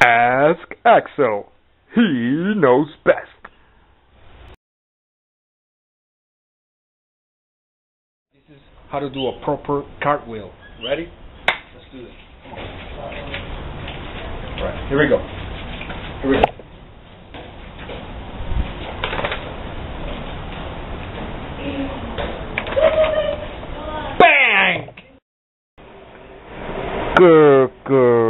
Ask Axel. He knows best. This is how to do a proper cartwheel. Ready? Let's do this. Right, here we go. Here we go. Bang! Good, good.